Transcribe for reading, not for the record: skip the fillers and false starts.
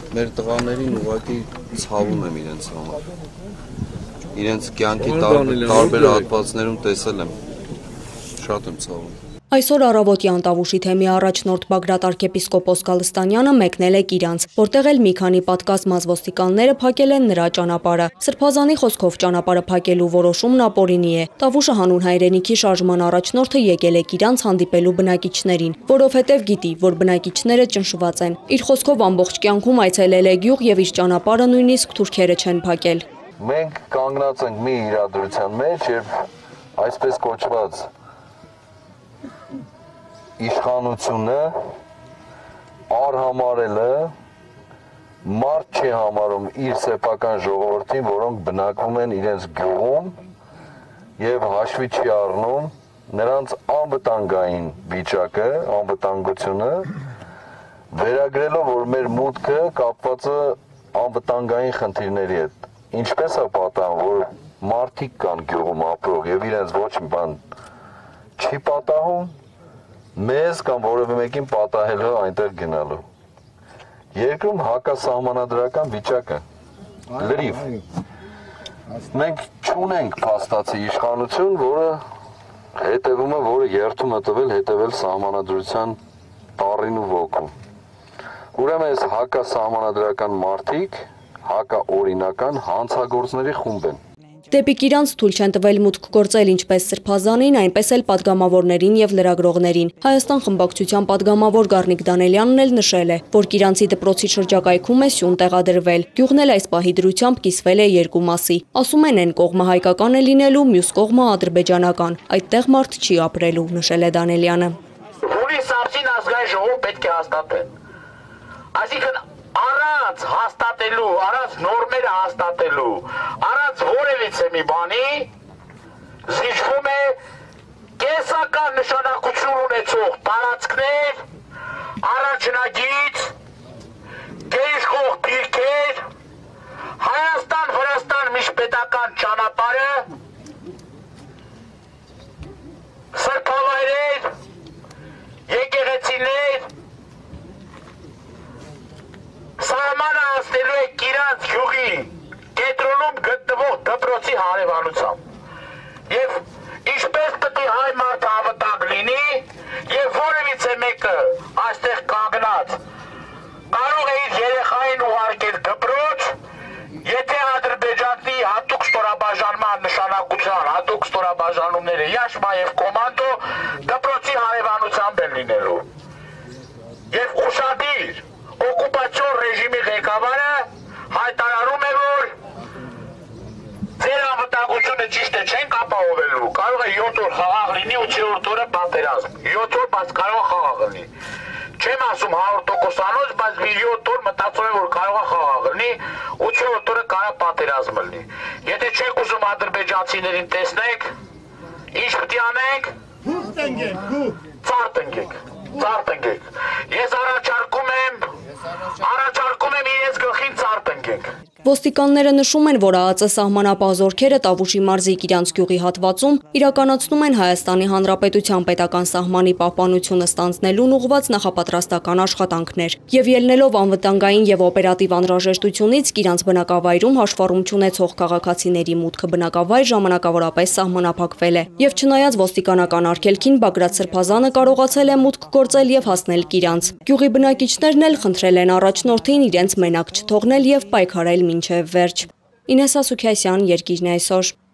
Մեր տղաներին ուղղակի ցավում եմ իրենց համար։ Իրենց կյանքի տարբեր հատվածներում տեսել եմ։ Շատ եմ ցավում։ Այսօր առավոտյան Տավուշի թեմի առաջնորդ Բագրատ arczepiskopos Գալստանյանը մեկնել է Կիրանց, որտեղ էլ մի քանի պատկազմած ոստիկանները փակել են նրա ճանապարհը։ Սրբազանի խոսքով ճանապարհը փակելու որոշումն ապօրինի է։ Տավուշը հանուն հայրենիքի շարժման առաջնորդը եկել է Կիրանց հանդիպելու բնակիչներին, որովհետև գիտի, որ բնակիչները ճնշված են։ Իր խոսքով ամբողջ կյանքում այցելել է գյուղ եւ իր ճանապարհը նույնիսկ թուրքերը չեն փակել։ Մենք կանգնած ենք մի իրադրության մեջ եւ այսպես կոչված իշխանությունը արհամարելը մարդ չի համարում իր սեփական ժողովրդին, որոնք բնակվում են իրենց գյուղում եւ հաշվի չի առնում նրանց անվտանգային վիճակը, անվտանգությունը, վերագրելով, որ մեր մուտքը կապված է անվտանգային խնդիրների հետ։ Ինչպես է պատահում, որ մարդիկ կան գյուղում ապրող եւ իրենց ոչ մի բան չի պատահում, մեզ կամ որևէ մեկին պատահելու այնտեղ գնալու։ Երկրում հակասահմանադրական վիճակը լրիվ։ Մենք չունենք փաստացի իշխանություն, որը հետևում է, որը երթում է տվել հետևել սահմանադրության տառին ու ոգուն։ Ուրեմն այս հակասահմանադրական մարդիկ հակաօրինական հանցագործների խումբ են։ Դեպի Կիրանց թույլ չեն տվել մուտք գործել ինչպես սրբազանին, այնպես էլ падգամավորներին եւ լրագրողներին։ Հայաստան խմբակցության падգամավոր Գառնիկ Դանելյանն էլ նշել է, որ Կիրանցի դպրոցի շրջակայքում է սյուն տեղադրվել։ Գյուղն էլ այս պահի դրությամբ կիսվել է երկու մասի։ Ասում են այն կողմը հայկական է լինելու, մյուս կողմը ադրբեջանական։ Այդտեղ մարդ չի ապրելու, նշել է Դանելյանը։ Հունիս ամսին ազգային ժողով պետք է հաստատեն։ Այսինքն առանց հաստատելու, առանց նորմերը հաստատելու, առանց որևիցե մի բանի զիջվում է կեսական նշանակություն ունեցող տարածքներ, առաջնագիծ, գերիշխող դիրքեր, Հայաստան-Վրաստան միջպետական ճանապարհը, սրբավայրեր, եկեղեցիներ, սահմանը հասնելու է Կիրանց գյուղի կենտրոնում գտնվող դպրոցի հարևանությամբ։ Եվ ինչպես պետք է հայ մարդը անվտանգ լինի, եւ որևիցե մեկը այստեղ կանգնած կարող է իր երեխային ուղարկել դպրոց, եթե ադրբեջանի հատուկ ստորաբաժանման նշանակության հատուկ ստորաբաժանումները Յաշմա եւ կոմանդո դպրոցի հարևանությամբ են լինելու։ Եվ ուշադիր օկուպացիոն ռեժիմի ղեկավարը հայտարարում է, որ ձեր անվտանգությունը ճիշտ է չենք ապահովելու, կարող է 7 օր խաղաղ լինի ու 8-րդ օրը պատերազմ։ 7 օր բայց կարող է խաղաղ լինի։ Չեմ ասում 100%-անոց, բայց մի 7 օր մտածում եմ, որ կարող է խաղաղ լինի ու 8-րդ օրը կարող պատերազմ լինի։ Եթե չեք ուզում ադրբեջանցիներին տեսնեք, ինչ պետք է անենք։ Ծարտ ընկեք։ Ես առաջարկում եմ իրենց գլխին ծարտ ընկեք։ Ոստիկանները նշում են, որ ԱԱԾ սահմանապահ զորքերը Տավուշի մարզի Կիրանց գյուղի հատվածում իրականացնում են Հայաստանի Հանրապետության պետական սահմանի պահպանությունը ստանձնելուն ուղղված նախապատրաստական աշխատանքներ։ Եվ ելնելով անվտանգային եւ օպերատիվ անհրաժեշտությունից Կիրանց բնակավայրում հաշվառում չունեցող քաղաքացիների մուտքը բնակավայր ժամանակավորապես սահմանափակվել է։ Եվ չնայած ոստիկանական արգելքին Բագրատ Սրբազանը կարողացել է մուտք գործել եւ հասնել Կիրանց։ Գյուղի բնակիչներն էլ խնդրել են առաջնորդին իրենց մենակ չթողնել եւ պայքարել մինչև վերջ։ Ինեսա Սուքյասյան, Երկիրն այսօր։